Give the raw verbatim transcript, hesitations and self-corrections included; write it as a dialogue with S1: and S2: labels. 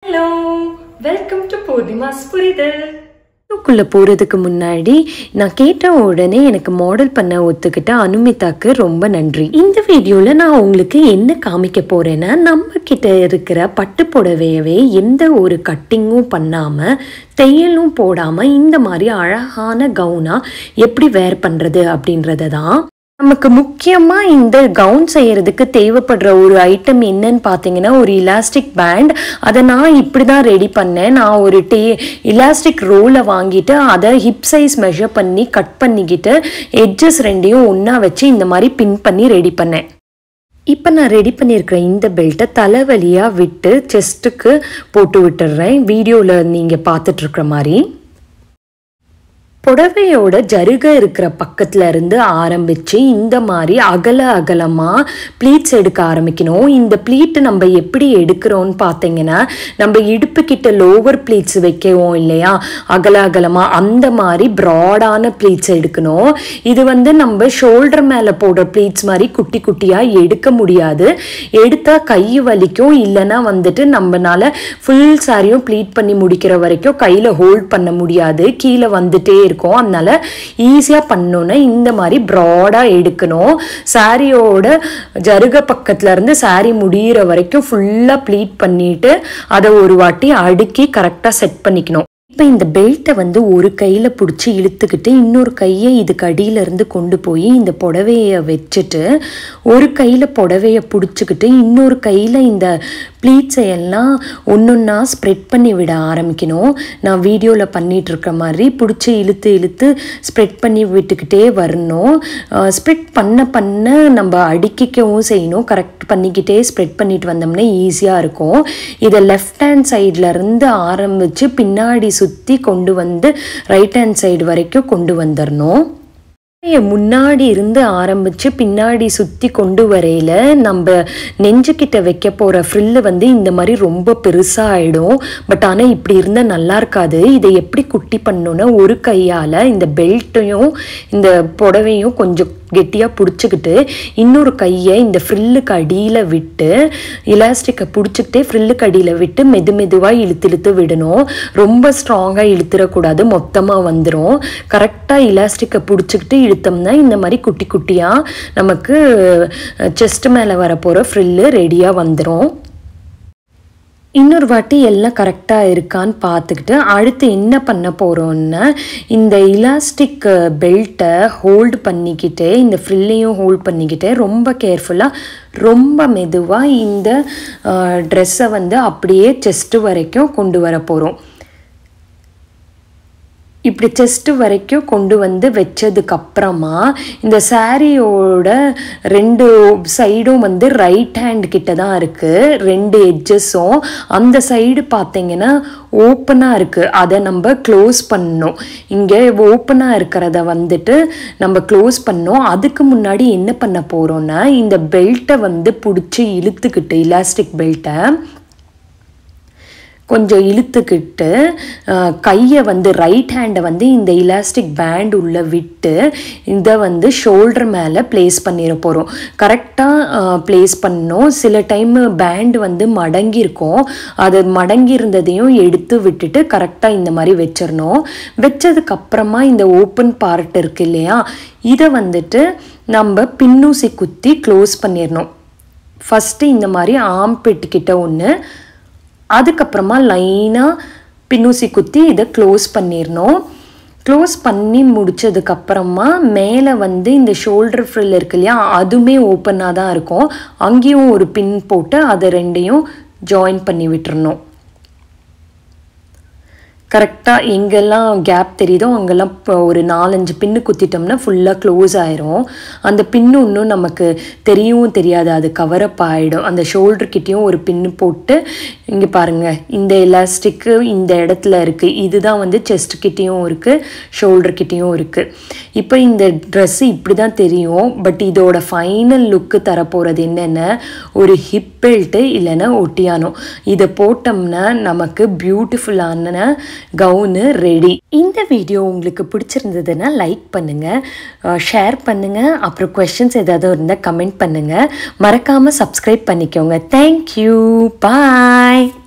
S1: Hello, welcome to Podima's புரிதல்.
S2: குள்ள போறதுக்கு முன்னாடி நான் கேட்ட உடனே எனக்கு மாடல் பண்ண ஒத்துக்கிட்ட அனுமிதாக்கு ரொம்ப நன்றி. இந்த வீடியோல நான் உங்களுக்கு என்ன காமிக்க போறேன்னா, நம்ம கிட்ட இருக்கிற பட்டு புடவையவே எந்த ஒரு கட்டிங்கும் பண்ணாம தையலும் போடாம இந்த மாதிரி அழகான கவுனா எப்படி வேர் பண்றது அப்படின்றத தான். நமக்கு முக்கியமா இந்த கவுன் செய்யறதுக்கு தேவைப்படுற ஒரு ஐட்டம் என்னன்னு பார்த்தீங்கன்னா, ஒரு இலாஸ்டிக் பேண்ட். அதை நான் இப்படி தான் ரெடி பண்ணேன். நான் ஒரு டே இலாஸ்டிக் ரோலை வாங்கிட்டு அதை ஹிப் சைஸ் மெஷர் பண்ணி கட் பண்ணிக்கிட்டு எட்ஜஸ் ரெண்டையும் ஒன்றா வச்சு இந்த மாதிரி பின் பண்ணி ரெடி பண்ணேன். இப்போ நான் ரெடி பண்ணியிருக்கிற இந்த பெல்ட்டை தலைவலியாக விட்டு செஸ்ட்டுக்கு போட்டு விட்டுடுறேன். வீடியோவில் நீங்கள் பார்த்துட்ருக்குற மாதிரி புடவையோட ஜருகை இருக்கிற பக்கத்துல இருந்து ஆரம்பிச்சு இந்த மாதிரி அகல அகலமா ப்ளீட்ஸ் எடுக்க ஆரம்பிக்கணும். இந்த ப்ளீட் நம்ம எப்படி எடுக்கிறோம்னு பார்த்தீங்கன்னா, நம்ம இடுப்பு கிட்ட லோவர் ப்ளீட்ஸ் வைக்கவும் இல்லையா, அகல அகலமா அந்த மாதிரி ப்ராடான ப்ளீட்ஸ் எடுக்கணும். இது வந்து நம்ம ஷோல்டர் மேலே போடுற ப்ளீட்ஸ் மாதிரி குட்டி குட்டியா எடுக்க முடியாது. எடுத்தா கை வலிக்கும், இல்லைன்னா வந்துட்டு நம்மளால ஃபுல் சாரியும் ப்ளீட் பண்ணி முடிக்கிற வரைக்கும் கையில ஹோல்ட் பண்ண முடியாது, கீழே வந்துட்டே இருக்கும். அதனால ஈஸியா பண்ணணும்னா இந்த மாதிரி ப்ராடா எடுக்கணும். சாரியோட ஜருக பக்கத்துல இருந்து சாரி முடிகிற வரைக்கும் ஃபுல்லா ப்ளீட் பண்ணிட்டு அதை ஒரு வாட்டி அடுக்கி கரெக்டா செட் பண்ணிக்கணும். இப்போ இந்த பெல்ட்டை வந்து ஒரு கையில் பிடிச்சி இழுத்துக்கிட்டு இன்னொரு கையை இதுக்கு அடியிலேருந்து கொண்டு போய் இந்த புடவையை வச்சுட்டு ஒரு கையில் புடவையை பிடிச்சிக்கிட்டு இன்னொரு கையில் இந்த ப்ளீட்ஸை எல்லாம் ஒன்று ஒன்றா ஸ்ப்ரெட் பண்ணி விட ஆரம்பிக்கணும். நான் வீடியோவில் பண்ணிகிட்ருக்க மாதிரி பிடிச்சி இழுத்து இழுத்து ஸ்ப்ரெட் பண்ணி விட்டுக்கிட்டே வரணும். ஸ்ப்ரெட் பண்ண பண்ண நம்ம அடிக்கவும் செய்யணும். கரெக்ட் பண்ணிக்கிட்டே ஸ்ப்ரெட் பண்ணிட்டு வந்தோம்னா ஈஸியாக இருக்கும். இதை லெஃப்ட் ஹேண்ட் சைட்லேருந்து ஆரம்பித்து பின்னாடி சுற்றி கொண்டு வந்து ரைட் ஹேண்ட் சைடு வரைக்கும் கொண்டு வந்துடணும். முன்னாடி இருந்து ஆரம்பிச்சு பின்னாடி சுற்றி கொண்டு வரையில நம்ம நெஞ்சுக்கிட்ட வைக்க போகிற ஃப்ரில்லு வந்து இந்த மாதிரி ரொம்ப பெருசாக ஆகிடும். பட் ஆனால் இப்படி இருந்தால் நல்லா இருக்காது. இதை எப்படி குட்டி பண்ணணுன்னா, ஒரு கையால் இந்த பெல்ட்டையும் இந்த புடவையும் கொஞ்சம் கெட்டியாக பிடிச்சிக்கிட்டு இன்னொரு கையை இந்த ஃப்ரில்லுக்கு அடியில் விட்டு இலாஸ்டிக்கை பிடிச்சிக்கிட்டே ஃப்ரில்லுக்கு அடியில் விட்டு மெது மெதுவாக இழுத்து இழுத்து விடணும். ரொம்ப ஸ்ட்ராங்காக இழுத்துடக்கூடாது, மொத்தமாக வந்துடும். கரெக்டாக இலாஸ்டிக்கை பிடிச்சிக்கிட்டு இழுத்தோம்னா இந்த மாதிரி குட்டி குட்டியாக நமக்கு செஸ்ட் மேலே வரப்போகிற ஃப்ரில்லு ரெடியாக வந்துடும். இன்னொரு வாட்டி எல்லாம் கரெக்டாக இருக்கான்னு பார்த்துக்கிட்டு அடுத்து என்ன பண்ண போகிறோன்னா, இந்த இலாஸ்டிக் பெல்ட்டை ஹோல்டு பண்ணிக்கிட்டே இந்த ஃப்ரில்லையும் ஹோல்ட் பண்ணிக்கிட்டே ரொம்ப கேர்ஃபுல்லாக ரொம்ப மெதுவாக இந்த ட்ரெஸ்ஸை வந்து அப்படியே செஸ்ட்டு வரைக்கும் கொண்டு வர போகிறோம். இப்படி செஸ்ட்டு வரைக்கும் கொண்டு வந்து வச்சதுக்கப்புறமா இந்த சாரியோட ரெண்டு சைடும் வந்து ரைட் ஹேண்ட் கிட்ட தான் இருக்குது. ரெண்டு எட்ஜஸும் அந்த சைடு பார்த்தீங்கன்னா ஓப்பனாக இருக்குது. அதை நம்ம க்ளோஸ் பண்ணணும். இங்கே ஓப்பனாக இருக்கிறத வந்துட்டு நம்ம க்ளோஸ் பண்ணோம். அதுக்கு முன்னாடி என்ன பண்ண போகிறோன்னா, இந்த பெல்ட்டை வந்து பிடிச்சி இழுத்துக்கிட்டு இலாஸ்டிக் பெல்ட்டை கொஞ்சம் இழுத்துக்கிட்டு கையை வந்து ரைட் ஹேண்டை வந்து இந்த இலாஸ்டிக் பேண்ட் உள்ளே விட்டு இதை வந்து ஷோல்டர் மேலே ப்ளேஸ் பண்ணிட போகிறோம். கரெக்டாக ப்ளேஸ் பண்ணோம். சில டைம் பேண்ட் வந்து மடங்கியிருக்கும், அது மடங்கி இருந்ததையும் எடுத்து விட்டுட்டு கரெக்டாக இந்த மாதிரி வச்சிடணும். வச்சதுக்கப்புறமா இந்த ஓப்பன் பார்ட் இருக்கு இல்லையா, இதை வந்துட்டு நம்ம பின்னூசி குத்தி க்ளோஸ் பண்ணிடணும். ஃபஸ்ட்டு இந்த மாதிரி ஆம்பிட்கிட்ட ஒன்று, அதுக்கப்புறமா லைனாக பின்னூசி குத்தி இதை க்ளோஸ் பண்ணிடணும். க்ளோஸ் பண்ணி முடித்ததுக்கப்புறமா மேலே வந்து இந்த ஷோல்டர் ஃப்ரில் இருக்கு இல்லையா, அதுவுமே ஓப்பனாக தான் இருக்கும். அங்கேயும் ஒரு பின் போட்டு அதை ரெண்டையும் ஜாயின் பண்ணி விட்டுறணும். கரெக்டாக எங்கெல்லாம் கேப் தெரியுதோ அங்கெல்லாம் ஒரு நாலஞ்சு பின்னு குத்திட்டோம்னா ஃபுல்லாக க்ளோஸ் ஆயிரும். அந்த பின்னு இன்னும் நமக்கு தெரியவும் தெரியாது, அது கவரப் ஆகிடும். அந்த ஷோல்டர்கிட்டையும் ஒரு பின்னு போட்டு இங்கே பாருங்கள், இந்த எலாஸ்டிக்கு இந்த இடத்துல இருக்குது. இதுதான் வந்து செஸ்ட்கிட்டையும் இருக்குது, ஷோல்டர்கிட்டையும் இருக்குது. இப்போ இந்த ட்ரெஸ்ஸு இப்படி தான் தெரியும். பட் இதோட ஃபைனல் லுக்கு தரப்போகிறது என்னென்ன, ஒரு ஹிப் பெல்ட்டு இல்லைன்னா ஒட்டியானோ. இதை போட்டோம்னா நமக்கு பியூட்டிஃபுல்லான கவுனு ரெடி. இந்த வீடியோ உங்களுக்கு பிடிச்சிருந்ததுன்னா லைக் பண்ணுங்கள், ஷேர் பண்ணுங்கள். அப்புறம் கொஸ்டின்ஸ் ஏதாவது இருந்தால் கமெண்ட் பண்ணுங்கள். மறக்காமல் சப்ஸ்கிரைப் பண்ணிக்கோங்க. தேங்க்யூ, பாய்.